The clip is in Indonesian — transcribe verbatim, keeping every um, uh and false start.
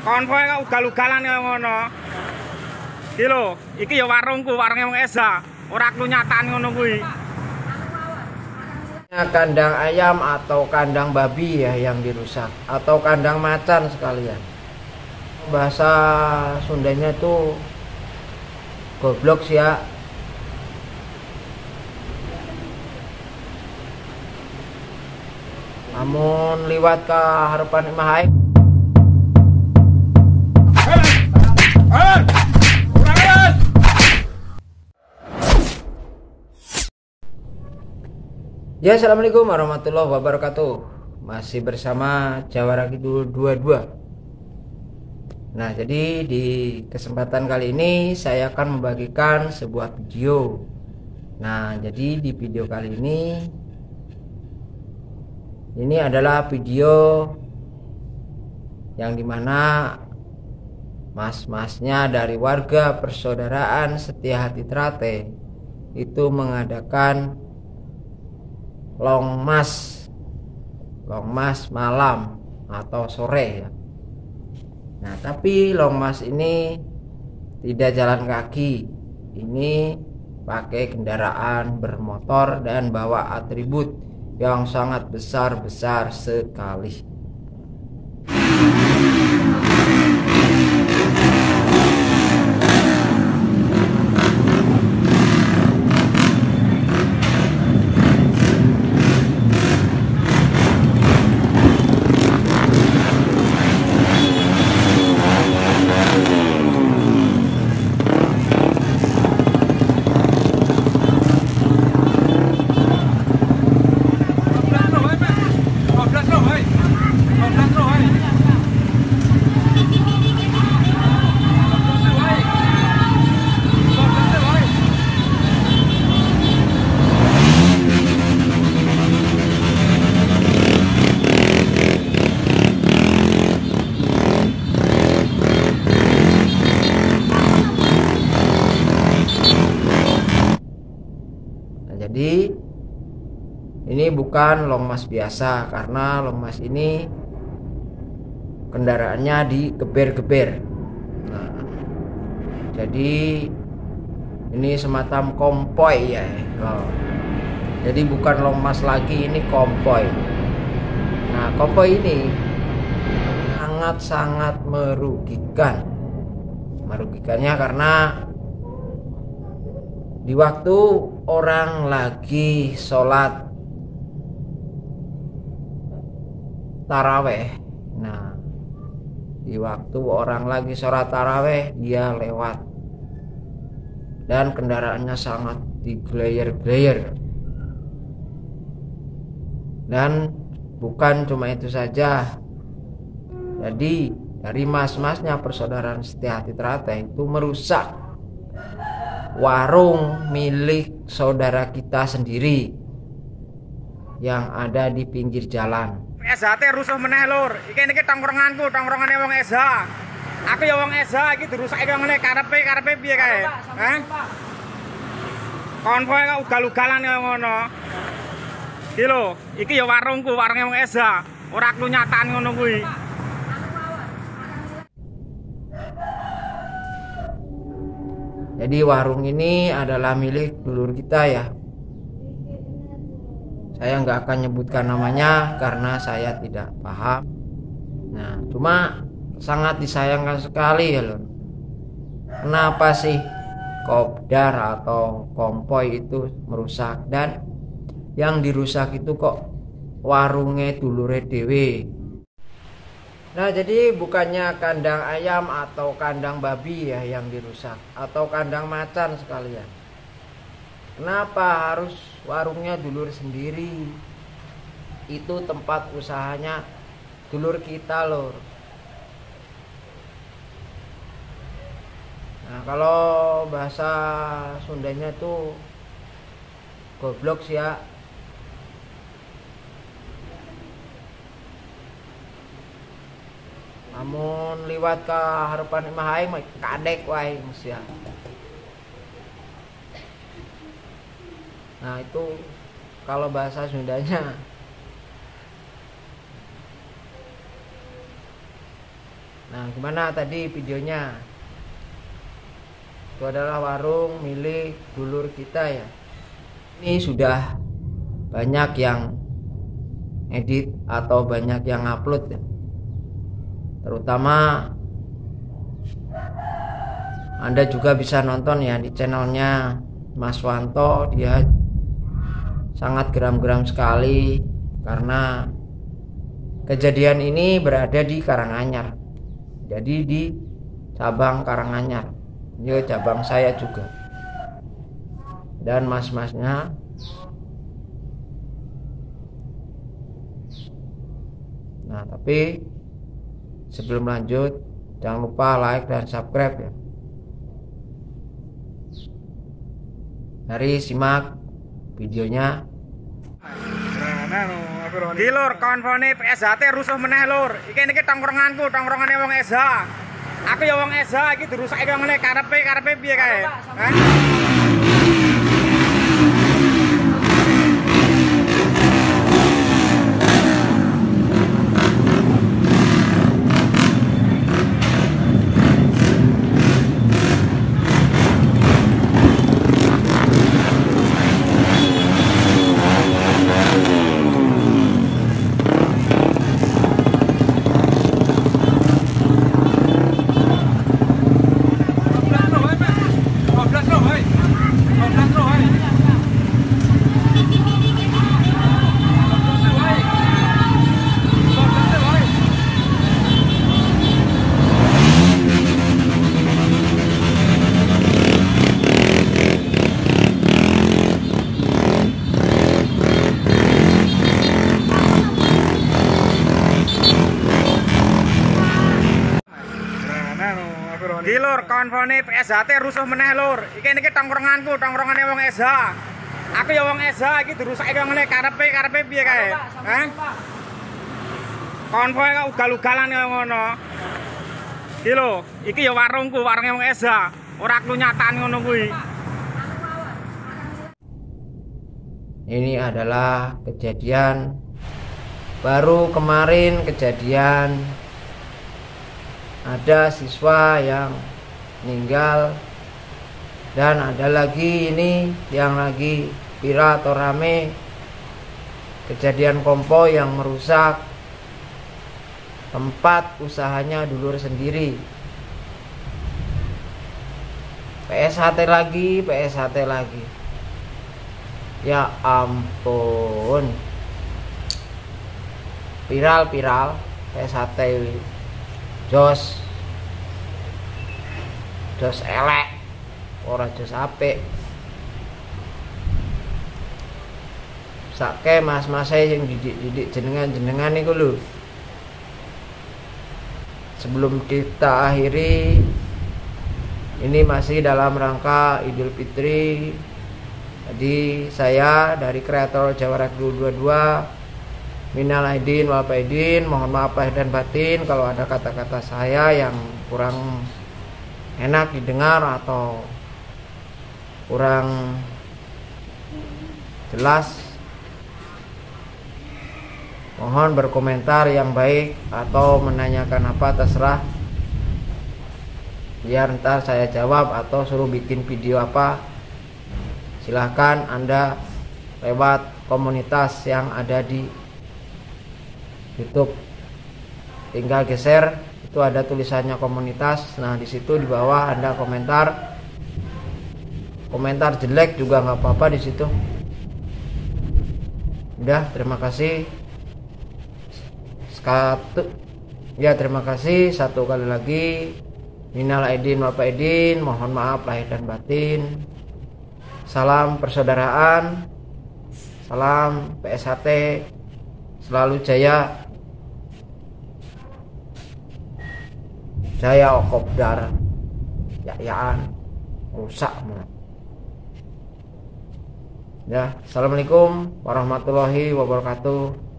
konvoy kok ugal-ugalan kaya ngono. Iki lho, iki ya warungku, warunge wong Eza. Ora aku nyatani ngono kuwi. Kandang ayam atau kandang babi ya yang dirusak, atau kandang macan sekalian. Bahasa Sundanya tuh goblok sih ya. Namun liwat ke harapan Imah Aing. Ya, assalamualaikum warahmatullahi wabarakatuh. Masih bersama Jawara Kidul dua puluh dua. Nah, jadi di kesempatan kali ini saya akan membagikan sebuah video. Nah, jadi di video kali ini ini adalah video yang dimana mas-masnya dari warga persaudaraan Setiahati Trate itu mengadakan longmas longmas malam atau sore ya. Nah, tapi longmas ini tidak jalan kaki, ini pakai kendaraan bermotor dan bawa atribut yang sangat besar-besar sekali. Jadi ini bukan longmas biasa, karena longmas ini kendaraannya digeber-geber. Nah, jadi ini semacam konvoy ya. Oh. Jadi bukan longmas lagi, ini konvoy. Nah, konvoy ini sangat-sangat merugikan. Merugikannya karena di waktu orang lagi sholat taraweh, nah di waktu orang lagi sholat taraweh dia lewat dan kendaraannya sangat diglayer-glayer. Dan bukan cuma itu saja, jadi dari mas-masnya persaudaraan Setiahati Trate itu merusak warung milik saudara kita sendiri yang ada di pinggir jalan. Eza teh rusuh meneh lur. Iki niki tongkronganku, tongkrongane wong Eza. Aku ya wong Eza, iki dirusake kaya ngene karepe karepe piye kae? Hah? Konvoy kok ugal-ugalan kaya ngono. Iki lho, iki ya warungku, warunge wong Eza. Ora aku nyatani ngono kuwi. Jadi warung ini adalah milik dulur kita ya. Saya nggak akan nyebutkan namanya karena saya tidak paham. Nah, cuma sangat disayangkan sekali ya loh. Kenapa sih kopdar atau konvoy itu merusak, dan yang dirusak itu kok warungnya dulure dewe. Nah, jadi bukannya kandang ayam atau kandang babi ya yang dirusak, atau kandang macan sekalian. Kenapa harus warungnya dulur sendiri? Itu tempat usahanya dulur kita lor. Nah, kalau bahasa Sundanya tuh goblok sih ya. Namun liwat ke harapan Imah Aing kadek wae ya. Nah, itu kalau bahasa Sundanya. Nah, gimana tadi videonya? Itu adalah warung milik dulur kita ya. Ini sudah banyak yang edit atau banyak yang upload ya. Terutama Anda juga bisa nonton ya di channelnya Mas Wanto. Dia sangat geram-geram sekali karena kejadian ini berada di Karanganyar. Jadi di cabang Karanganyar. Ini cabang saya juga. Dan mas-masnya nah, tapi sebelum lanjut jangan lupa like dan subscribe ya. Mari simak videonya. Di lur konvone P S H T rusuh meneh lur. Iki niki tongkronganku, tongkrongane wong S H. Aku ya wong S H iki dirusake wong ngene karepe karepe piye kae? Hah? Di lur konvone P S H T rusuh meneh lur. Iki niki tongkronganku, tongkrongane wong S H. Aku ya wong S H iki dirusake wong ngene karepe karepe piye kae? Hah? Konvoy kok ugal-ugalan kaya ngono. Iki lho, iki ya warungku, warunge wong S H. Ora aku nyatani ngono kuwi. Ini adalah kejadian baru kemarin, kejadian ada siswa yang meninggal, dan ada lagi ini yang lagi viral atau rame, kejadian kompoi yang merusak tempat usahanya dulur sendiri. P S H T lagi, P S H T lagi. Ya ampun, viral-viral P S H T jos jos elek, ora jos apik. Sake mas-mas saya yang didik-didik jenengan-jenengan niku lho. Sebelum kita akhiri, ini masih dalam rangka Idul Fitri. Jadi saya dari kreator Jawa Rek dua dua dua, minal aidin wal faidin, mohon maaf lahir dan batin kalau ada kata-kata saya yang kurang enak didengar atau kurang jelas. Mohon berkomentar yang baik atau menanyakan apa terserah, biar ntar saya jawab atau suruh bikin video apa. Silahkan Anda lewat komunitas yang ada di YouTube, tinggal geser, itu ada tulisannya komunitas. Nah di situ di bawah Anda komentar, komentar jelek juga nggak apa-apa di situ. Udah, terima kasih. Satu, ya terima kasih satu kali lagi. Minal aidin wal faidin, mohon maaf lahir dan batin. Salam persaudaraan, salam P S H T, selalu jaya. Jaya Kopdar, ya-yaan, rusak banget. Ya, assalamualaikum warahmatullahi wabarakatuh.